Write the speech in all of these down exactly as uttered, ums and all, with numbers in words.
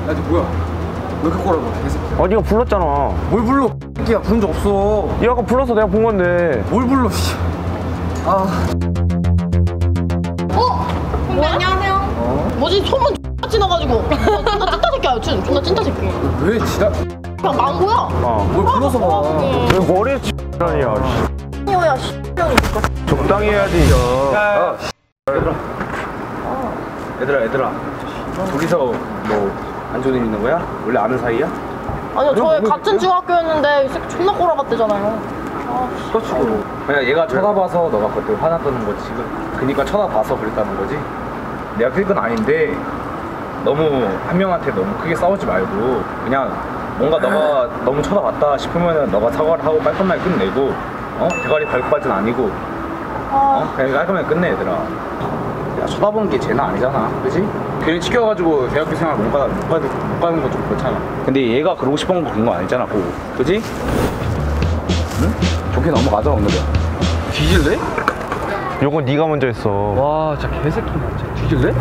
야, 너 뭐야? 왜 이렇게 꼬라봐, 개새끼. 아, 네가 불렀잖아. 뭘 불러? 야, 부른 적 없어. 네가 아까 불러서 내가 본 건데. 뭘 불러, 씨. 아. 어? 선배 안녕하세요. 어? 뭐지 소문 X나 찐어가지고. 존나 찐따 새끼야 여친. 존나 찐따 새끼. 왜 지랄? 그냥 망고야. 어. 뭘 불러서 봐. 왜 머리에 X라니야. X녀야 X녀니까. 적당히 해야지. 야, 얘들아. 얘들아, 얘들아. 둘이서 뭐 안 좋은 일 있는 거야? 원래 아는 사이야? 아니요 저희 뭐, 같은 중학교였는데 이 새끼 존나 꼬라봤대잖아요. 아, 그렇지. 그냥 얘가 쳐다봐서 너가 그때 화났다는 거지 지금. 그니까 쳐다봐서 그랬다는 거지. 내가 그럴 건 아닌데 너무 한 명한테 너무 크게 싸우지 말고 그냥 뭔가 너가 너무 쳐다봤다 싶으면은 너가 사과를 하고 깔끔하게 끝내고 어? 대가리 밟을 바는 아니고 어? 그냥 깔끔하게 끝내 얘들아. 야, 쳐다보는 게 죄는 아니잖아, 그치? 괜히 치켜가지고 대학교 생활 못, 가, 못, 가, 못 가는 건 좀 그렇잖아. 근데 얘가 그러고 싶은 거 그런 거 아니잖아, 그거. 그치? 응? 좋게 넘어가자, 오늘은. 뒤질래? 요건 네가 먼저 했어. 와, 진짜 개새끼네. 진짜 뒤질래?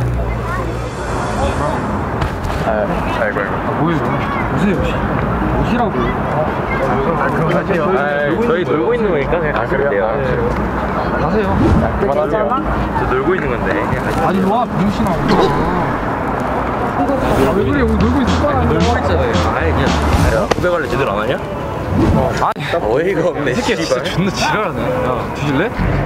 아이고 아이고. 아, 뭐예요? 무슨 옷이? 옷이라고. 아, 그럼 하세요. 아, 저희 놀고 있는 거니까 그냥 가시면 돼요. 가세요. 그만하세요. 저 놀고 있는 건데 그냥 가시면. 아니, 와, 병신아. 아, 왜 그래? 여기 놀고 있을 거야. 놀고 있잖아요. 아니 그냥 아니야? 고백할래 제대로 안 하냐? 어, 아니. 어이가 없네. 새끼 진짜 존나 지랄하네. 야, 뒤질래?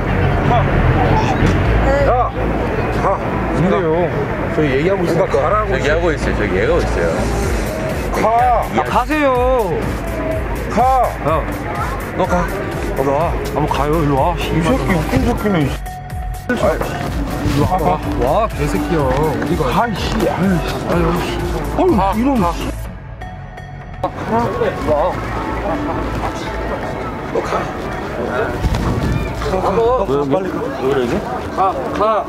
야! 가! 뭔데요? 저희 얘기하고 있으니까 가라고. 얘기하고 있어요. 저기 얘기하고 있어요. 가! 아, 가세요. 가! 야, 너 가. 어, 나. 한번 가요. 일로 와. 이 새끼 웃긴 새끼는. 일로 와. 와, 개새끼야. 어디가? 가, 이씨. 아유, 어휴, 이놈. 와. 너 빨리 가. 왜 그러지? 가, 가.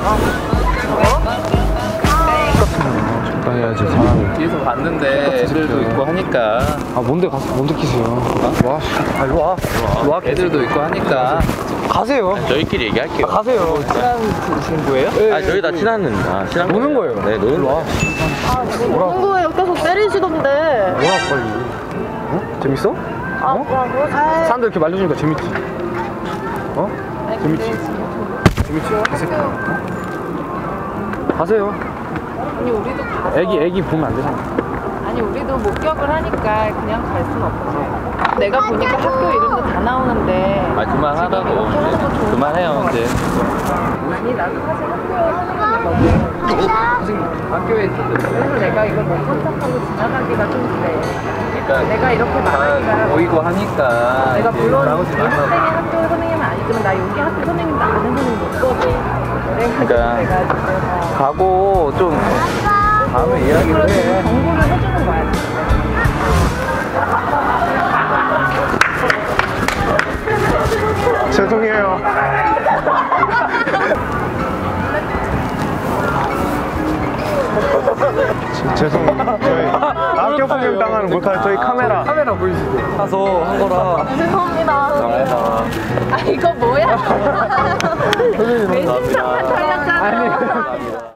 해야지 사람이. 뒤에서 봤는데 애들도 있고 하니까. 아, 뭔데 가서 뭔데 키세요? 와, 아, 일로 와. 일로 와. 애들도 있고 하니까. 가세요. 저희끼리 얘기할게요. 아, 가세요. 친한 친구예요? 아 저희 다 친한 아 친한 노는 거예요. 네 노는 일로 와. 거예요. 친구예요 계속 때리시던데. 뭐야, 빨리. 어? 재밌어? 아 뭐라고? 사람들 이렇게 말려주니까 재밌지? 어? 재밌지? 재밌지? 개새끼. 어? 가세요. 아니 우리도 가서 애기, 애기 보면 안 되잖아. 아니 우리도 목격을 하니까 그냥 갈 순 없지. 내가 보니까 학교 이름도 다 나오는데 아 그만하라고. 이제. 그만해요 이제. 아니 나도 사실 학교에 하는 거거든. 학교에 있는데. 그래서 내가 이걸 못 선택하고 지나가기가 좀 그래. 그러니까 내가 이렇게 말하기가 보이고 하니까. 내가 이제 물론 나오지 우리 말라고. 학생의 학교 선생님은 아니지만 나 여기 학교 선생님도 아는 선생님 있거든. 그래가지고 그러니까 내가 그래서 가고 좀 다음에 이야기를 해. 정보를 해주는 거야. 죄송해요. 죄송해요. 저희 학교 폭행 당하는 몰카 저희 카메라. 카메라 보이시죠? 가서 한 거라. 죄송합니다. 감사합니다. 아 이거 뭐야? 선생님, 왼쪽만 털렸잖아. 아니.